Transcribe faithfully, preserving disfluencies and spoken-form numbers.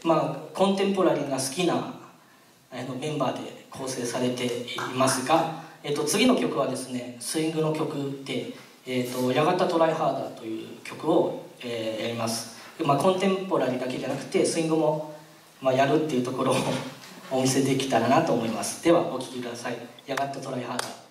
まあ、コンテンポラリーが好きなあのメンバーで構成されていますが、えー、と次の曲はですね、スイングの曲で「えー、とやがたトライハーダー」という曲を、えーやります。まあ、コンテンポラリーだけじゃなくてスイングも、まあ、やるっていうところをお見せできたらなと思います。ではお聴きください。やがたトライハーダー。